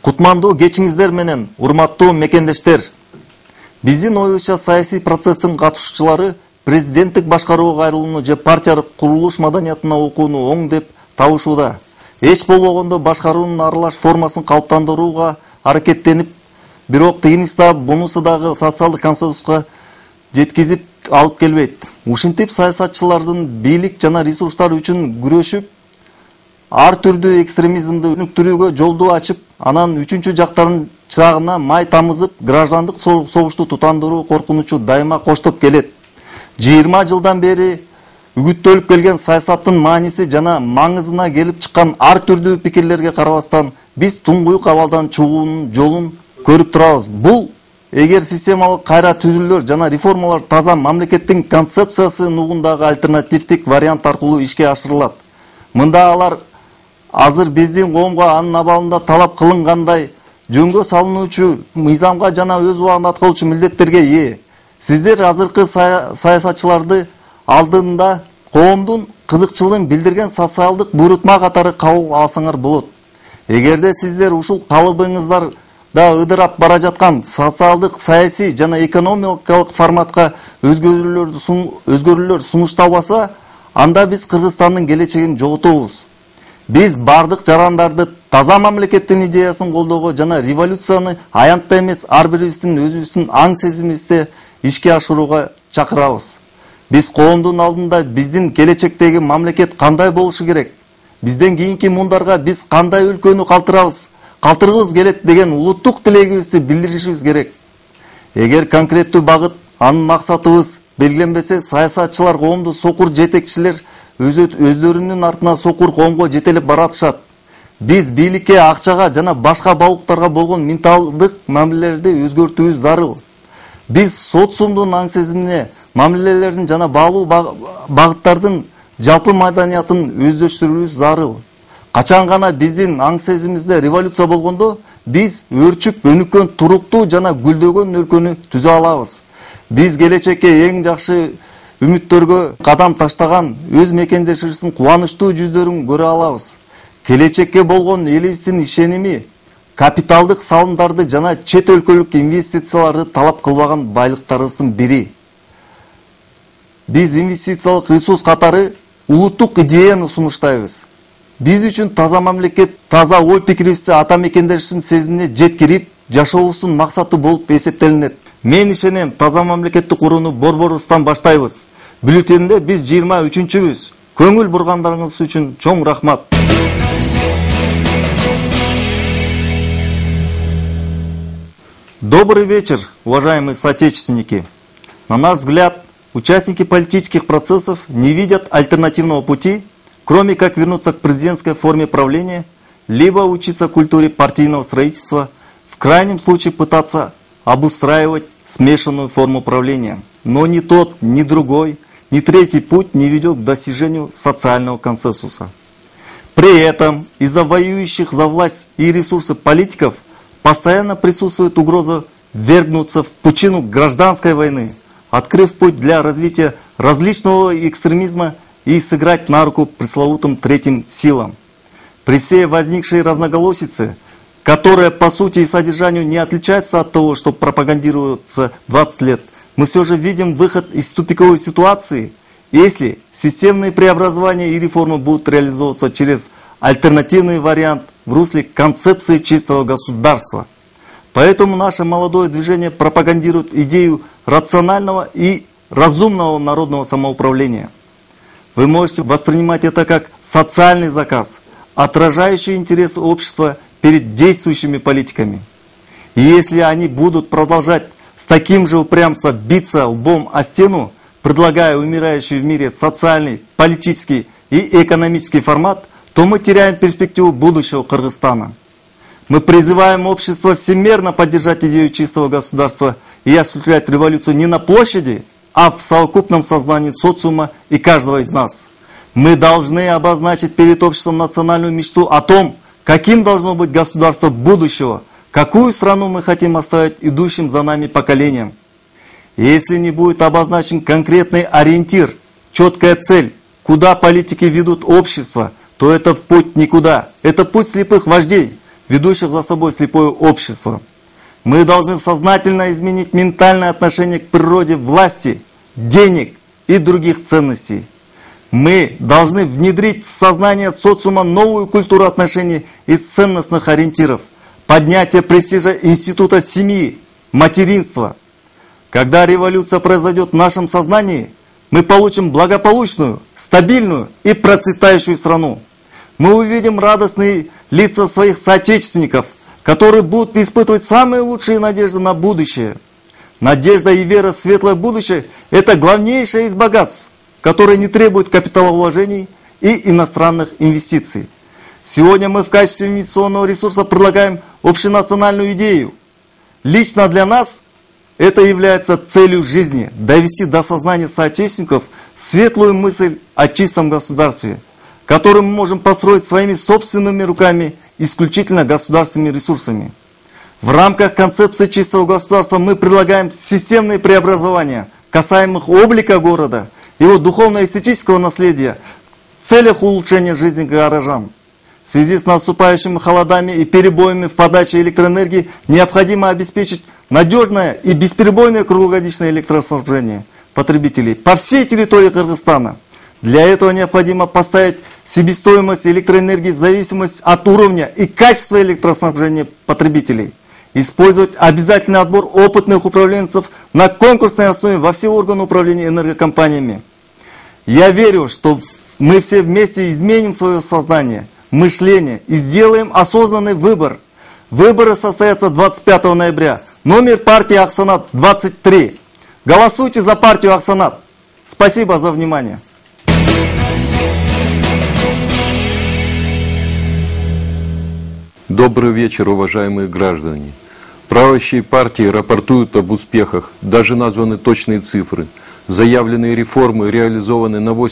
Кутмандуу кечиңиздер менен, урматтуу мекендештер. Биздин оюбузча саясий процесстин катышуучулары президенттик башкарууга кайрылууну же партиялык курулуш маданиятына окууну оң деп табышууда. Эч болбогондо башкаруунун аралаш формасын калыптандырууга аракеттенип, бирок тыйынычта бунусу дагы социалдык консенсуска жеткизип алып келбейт. Ушинтип саясатчылардын бийлик жана ресурстар үчүн күрөшүп, ар түрдүү экстремизмди өнүктүрүүгө жолду ачып, анан үчүнчү жактардын чырагына май тамызып, граждандык согушту тутандыруу коркунучу дайыма коштоп келет. 20 жылдан бери үгүттөлүп келген саясаттын мааниси жана маңызына келип чыккан ар түрдүү пикирлерге карабастан, биз туңгуюк абалдан чыгуунун жолун көрүп турабыз. Бул эгер системалык кайра түзүлүүлөр жана реформалар таза мамлекеттин концепциясы нугундагы альтернативдик вариант аркылуу ишке ашырылат. Мында алар азыр биздин коомго анын абалында талап кылынгандай жөнгө салынуучу мыйзамга жана өз убагында аткарылуучу милдеттерге ээ. Сиздер азыркы саясатчыларды алдында коомдун кызыкчылыгын билдирген социалдык буйрутма катары кабыл алсаңар болот. Эгерде сиздер ушул калыбыңыздар да ыдырап бара жаткан социалдык, саясий жана экономикалык форматка өзгөрүүлөр сунушталбаса, анда биз Кыргызстандын келечегин жоготобуз. Биз бардык жарандарды таза мамлекеттин идеясын колдоого жана революцияны аянтта эмес ар бирибиздин өзүбүздүн аң сезимибизде ишке ашырууга чакырабыз. Биз коомдун алдында биздин келечектеги мамлекет кандай болушу керек? Бизден кийинки муундарга биз кандай өлкөнү калтыргыбыз келет деген улуттук тилегибизди билдиришибиз керек. Эгер конкреттүү багыт, анын максатыбыз белгиленбесе, саясатчылар, коомдук сокур жетекчилер өздөрүнүн артына сокур коомго жетелеп баратышат. Биз бийликке, акчага жана башка балыктарга болгон менталдык мамилелерди өзгөртүүбүз зарыл. Биз социумдун аң сезимине, мамилелердин жана баалуу багыттардын жалпы маданиятын өздөштүрүүбүз зарыл. Качан гана биздин аң сезимибизде революция болгондо, биз өрчүп өнүккөн, туруктуу жана гүлдөгөн өлкөнү түзө алабыз. Биз келечекке эң жакшы үмүттөргө кадам таштаган өз мекендешибиздин кубанычтуу жүздөрүн көрө алабыз. Келечекке болгон элибиздин ишеними, капиталдык салымдарды жана чет өлкөлүк инвестицияларды талап кылбаган байлыктарыбыздын бири. Биз инвестициялык ресурс катары улуттук идеяны сунуштайбыз. Биз үчүн таза мамлекет, таза ой пикирибизди ата мекендешибиздин сезимине жеткирип, жашообуздун максаты болуп эсептелинет. Мен ишенем, таза мамлекетти курууну борборубуздан баштайбыз. Бюллетенде биз 23-чүбүз. Көңүл бургандарыңыз үчүн чоң рахмат. Добрый вечер, уважаемые соотечественники. На наш взгляд, участники политических процессов не видят альтернативного пути, кроме как вернуться к президентской форме правления, либо учиться культуре партийного строительства, в крайнем случае пытаться обустраивать смешанную форму правления. Но ни тот, ни другой, ни третий путь не ведет к достижению социального консенсуса. При этом из-за воюющих за власть и ресурсы политиков постоянно присутствует угроза ввергнуться в пучину гражданской войны, открыв путь для развития различного экстремизма и сыграть на руку пресловутым третьим силам. При всей возникшей разноголосице, которая по сути и содержанию не отличается от того, что пропагандируется 20 лет, мы все же видим выход из тупиковой ситуации, если системные преобразования и реформы будут реализовываться через альтернативный вариант в русле концепции чистого государства. Поэтому наше молодое движение пропагандирует идею рационального и разумного народного самоуправления. Вы можете воспринимать это как социальный заказ, отражающий интересы общества перед действующими политиками. И если они будут продолжать с таким же упрямством биться лбом о стену, предлагая умирающий в мире социальный, политический и экономический формат, то мы теряем перспективу будущего Кыргызстана. Мы призываем общество всемерно поддержать идею чистого государства и осуществлять революцию не на площади, а в совокупном сознании социума и каждого из нас. Мы должны обозначить перед обществом национальную мечту о том, каким должно быть государство будущего, какую страну мы хотим оставить идущим за нами поколениям. Если не будет обозначен конкретный ориентир, четкая цель, куда политики ведут общество, то это путь никуда. Это путь слепых вождей, ведущих за собой слепое общество. Мы должны сознательно изменить ментальное отношение к природе власти, денег и других ценностей. Мы должны внедрить в сознание социума новую культуру отношений и ценностных ориентиров, поднятие престижа института семьи, материнства. Когда революция произойдет в нашем сознании, мы получим благополучную, стабильную и процветающую страну. Мы увидим радостные лица своих соотечественников, которые будут испытывать самые лучшие надежды на будущее. Надежда и вера в светлое будущее – это главнейшее из богатств, которые не требуют капиталовложений и иностранных инвестиций. Сегодня мы в качестве инвестиционного ресурса предлагаем общенациональную идею. Лично для нас это является целью жизни – довести до сознания соотечественников светлую мысль о чистом государстве, которую мы можем построить своими собственными руками, исключительно государственными ресурсами. В рамках концепции чистого государства мы предлагаем системные преобразования, касаемых облика города, его духовно-эстетического наследия, в целях улучшения жизни горожан. В связи с наступающими холодами и перебоями в подаче электроэнергии необходимо обеспечить надежное и бесперебойное круглогодичное электроснабжение потребителей по всей территории Кыргызстана. Для этого необходимо поставить себестоимость электроэнергии в зависимости от уровня и качества электроснабжения потребителей. Использовать обязательный отбор опытных управленцев на конкурсной основе во все органы управления энергокомпаниями. Я верю, что мы все вместе изменим свое сознание, мышление и сделаем осознанный выбор. Выборы состоятся 25 ноября. Номер партии Аксанат 23. Голосуйте за партию Аксанат. Спасибо за внимание. Добрый вечер, уважаемые граждане. Правящие партии рапортуют об успехах, даже названы точные цифры. Заявленные реформы реализованы на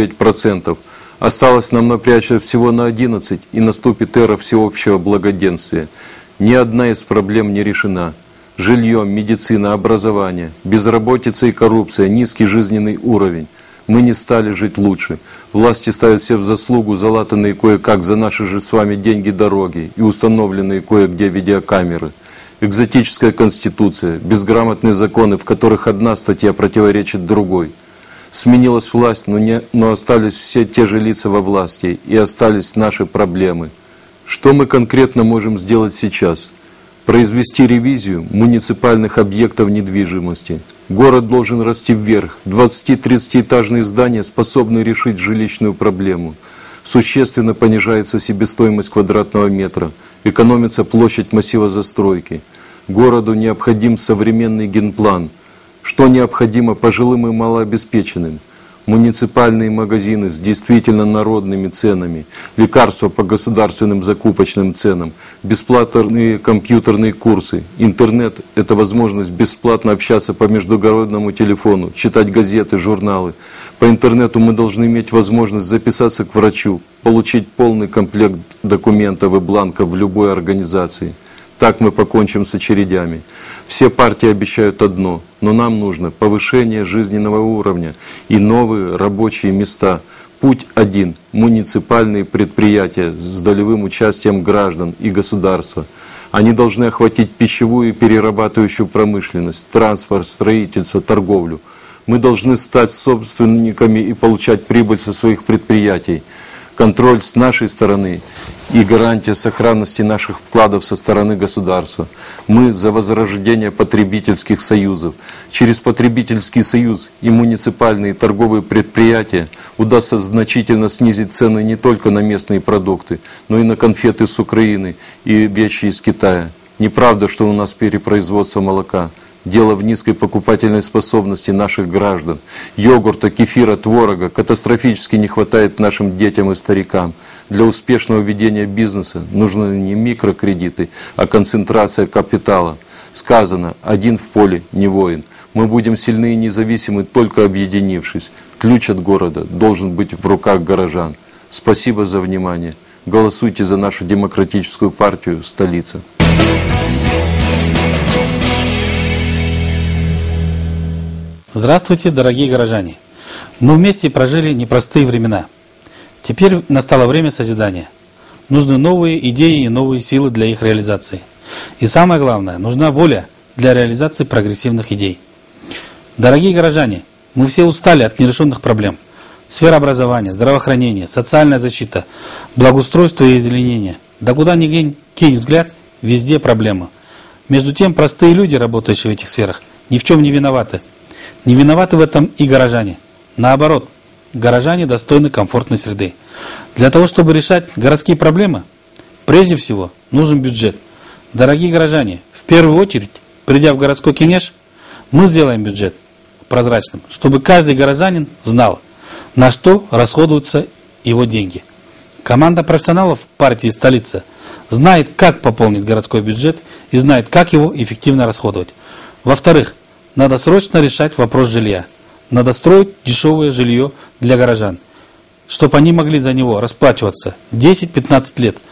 89%. Осталось нам напрячься всего на 11%, и наступит эра всеобщего благоденствия. Ни одна из проблем не решена. Жилье, медицина, образование, безработица и коррупция, низкий жизненный уровень. Мы не стали жить лучше. Власти ставят все в заслугу залатанные кое-как за наши же с вами деньги дороги и установленные кое-где видеокамеры. Экзотическая конституция, безграмотные законы, в которых одна статья противоречит другой. Сменилась власть, но остались все те же лица во власти, и остались наши проблемы. Что мы конкретно можем сделать сейчас? Произвести ревизию муниципальных объектов недвижимости. Город должен расти вверх. 20-30-этажные здания способны решить жилищную проблему. Существенно понижается себестоимость квадратного метра. Экономится площадь массива застройки. Городу необходим современный генплан. Что необходимо пожилым и малообеспеченным? Муниципальные магазины с действительно народными ценами, лекарства по государственным закупочным ценам, бесплатные компьютерные курсы. Интернет – это возможность бесплатно общаться по междугородному телефону, читать газеты, журналы. По интернету мы должны иметь возможность записаться к врачу, получить полный комплект документов и бланков в любой организации. Так мы покончим с очередями. Все партии обещают одно, но нам нужно повышение жизненного уровня и новые рабочие места. Путь один – муниципальные предприятия с долевым участием граждан и государства. Они должны охватить пищевую и перерабатывающую промышленность, транспорт, строительство, торговлю. Мы должны стать собственниками и получать прибыль со своих предприятий. Контроль с нашей стороны и гарантия сохранности наших вкладов со стороны государства. Мы за возрождение потребительских союзов. Через потребительский союз и муниципальные торговые предприятия удастся значительно снизить цены не только на местные продукты, но и на конфеты с Украины и вещи из Китая. Неправда, что у нас перепроизводство молока. Дело в низкой покупательной способности наших граждан. Йогурта, кефира, творога катастрофически не хватает нашим детям и старикам. Для успешного ведения бизнеса нужны не микрокредиты, а концентрация капитала. Сказано, один в поле не воин. Мы будем сильны и независимы, только объединившись. Ключ от города должен быть в руках горожан. Спасибо за внимание. Голосуйте за нашу демократическую партию «Столица». Здравствуйте, дорогие горожане! Мы вместе прожили непростые времена. Теперь настало время созидания. нужны новые идеи и новые силы для их реализации. И самое главное, нужна воля для реализации прогрессивных идей. Дорогие горожане, мы все устали от нерешенных проблем. Сфера образования, здравоохранения, социальная защита, благоустройство и озеленение. Да куда ни кинь взгляд, везде проблема. Между тем, простые люди, работающие в этих сферах, ни в чем не виноваты. Не виноваты в этом и горожане. Наоборот, горожане достойны комфортной среды. Для того, чтобы решать городские проблемы, прежде всего нужен бюджет. Дорогие горожане, в первую очередь, придя в городской кенеш, мы сделаем бюджет прозрачным, чтобы каждый горожанин знал, на что расходуются его деньги. Команда профессионалов партии «Столица» знает, как пополнить городской бюджет и знает, как его эффективно расходовать. Во-вторых, надо срочно решать вопрос жилья. Надо строить дешевое жилье для горожан, чтобы они могли за него расплачиваться 10-15 лет,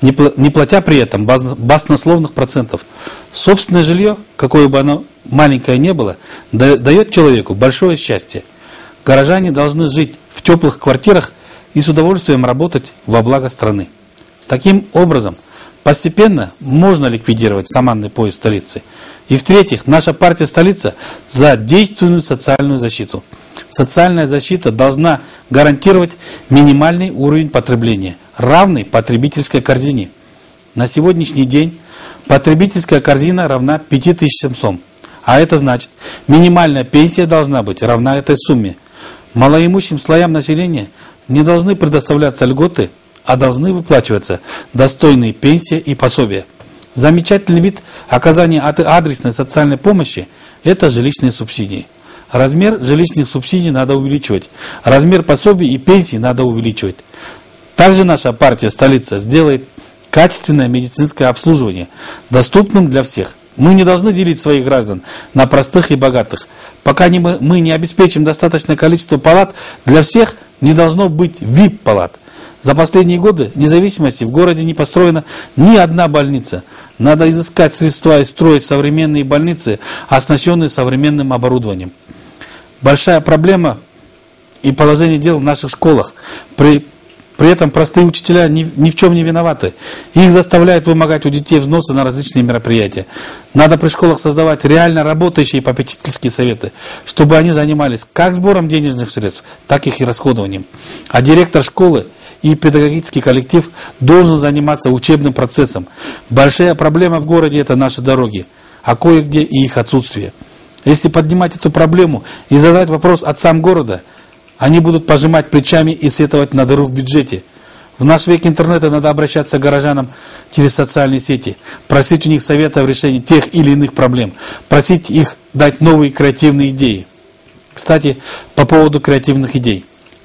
не платя при этом баснословных процентов. Собственное жилье, какое бы оно маленькое ни было, дает человеку большое счастье. Горожане должны жить в теплых квартирах и с удовольствием работать во благо страны. Таким образом, постепенно можно ликвидировать саманный пояс столицы. И в-третьих, наша партия «Столица» за действенную социальную защиту. Социальная защита должна гарантировать минимальный уровень потребления, равный потребительской корзине. На сегодняшний день потребительская корзина равна 5000 сом. А это значит, минимальная пенсия должна быть равна этой сумме. Малоимущим слоям населения не должны предоставляться льготы, а должны выплачиваться достойные пенсии и пособия. Замечательный вид оказания адресной социальной помощи – это жилищные субсидии. Размер жилищных субсидий надо увеличивать, размер пособий и пенсий надо увеличивать. Также наша партия «Столица» сделает качественное медицинское обслуживание доступным для всех. Мы не должны делить своих граждан на простых и богатых. Пока мы не обеспечим достаточное количество палат, для всех не должно быть VIP-палат. За последние годы независимости в городе не построена ни одна больница. Надо изыскать средства и строить современные больницы, оснащенные современным оборудованием. Большая проблема и положение дел в наших школах. При этом простые учителя ни в чем не виноваты. Их заставляют вымогать у детей взносы на различные мероприятия. Надо при школах создавать реально работающие попечительские советы, чтобы они занимались как сбором денежных средств, так и их расходованием. А директор школы и педагогический коллектив должен заниматься учебным процессом. Большая проблема в городе – это наши дороги, а кое-где и их отсутствие. Если поднимать эту проблему и задать вопрос отцам города, они будут пожимать плечами и сетовать на дыру в бюджете. В наш век интернета надо обращаться к горожанам через социальные сети, просить у них совета в решении тех или иных проблем, просить их дать новые креативные идеи. Кстати, по поводу креативных идей.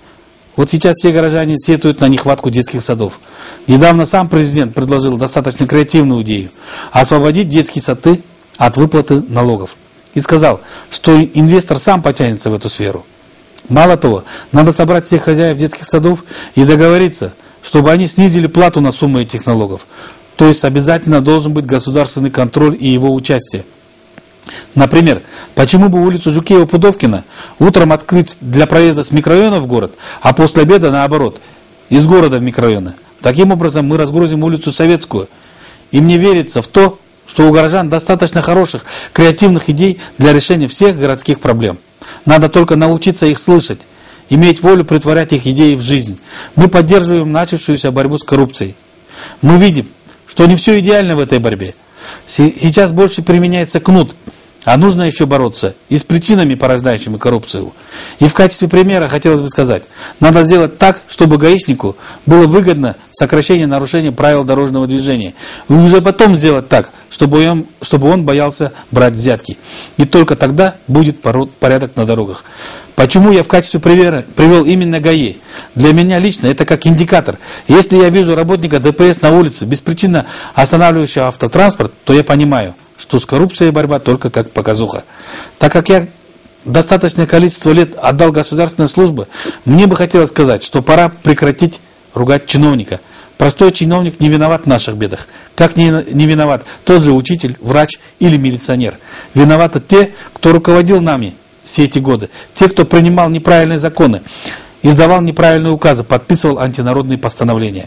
Вот сейчас все горожане сетуют на нехватку детских садов. Недавно сам президент предложил достаточно креативную идею – освободить детские сады от выплаты налогов. И сказал, что инвестор сам потянется в эту сферу. Мало того, надо собрать всех хозяев детских садов и договориться, чтобы они снизили плату на сумму этих налогов. То есть обязательно должен быть государственный контроль и его участие. Например, почему бы улицу Жукеева-Пудовкина утром открыть для проезда с микрорайона в город, а после обеда наоборот, из города в микрорайоны. Таким образом мы разгрузим улицу Советскую. И мне верится в то, что у горожан достаточно хороших, креативных идей для решения всех городских проблем. Надо только научиться их слышать, иметь волю притворять их идеи в жизнь. Мы поддерживаем начавшуюся борьбу с коррупцией. Мы видим, что не все идеально в этой борьбе. Сейчас больше применяется кнут, а нужно еще бороться и с причинами, порождающими коррупцию. И в качестве примера хотелось бы сказать, надо сделать так, чтобы гаишнику было выгодно сокращение нарушения правил дорожного движения. И уже потом сделать так, чтобы он боялся брать взятки. И только тогда будет порядок на дорогах. Почему я в качестве примера привел именно ГАИ? Для меня лично это как индикатор. Если я вижу работника ДПС на улице, беспричинно останавливающего автотранспорт, то я понимаю, что с коррупцией борьба только как показуха. Так как я достаточное количество лет отдал государственной службе, мне бы хотелось сказать, что пора прекратить ругать чиновника. Простой чиновник не виноват в наших бедах. Как не виноват тот же учитель, врач или милиционер. Виноваты те, кто руководил нами все эти годы. Те, кто принимал неправильные законы, издавал неправильные указы, подписывал антинародные постановления.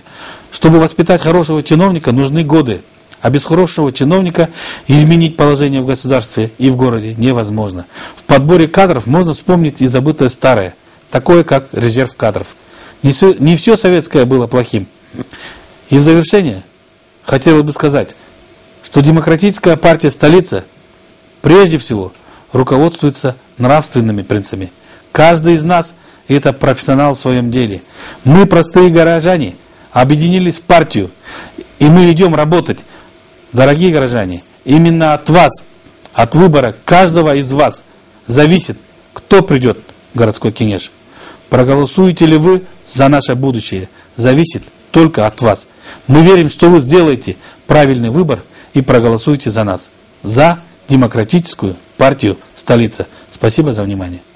Чтобы воспитать хорошего чиновника, нужны годы. А без хорошего чиновника изменить положение в государстве и в городе невозможно. В подборе кадров можно вспомнить и забытое старое, такое как резерв кадров. Не все советское было плохим. И в завершение хотел бы сказать, что демократическая партия «Столица» прежде всего руководствуется нравственными принципами. Каждый из нас – это профессионал в своем деле. Мы, простые горожане, объединились в партию, и мы идем работать. Дорогие горожане, именно от вас, от выбора каждого из вас зависит, кто придет в городской кеңеш. Проголосуете ли вы за наше будущее, зависит только от вас. Мы верим, что вы сделаете правильный выбор и проголосуете за нас. За демократическую партию «Столица». Спасибо за внимание.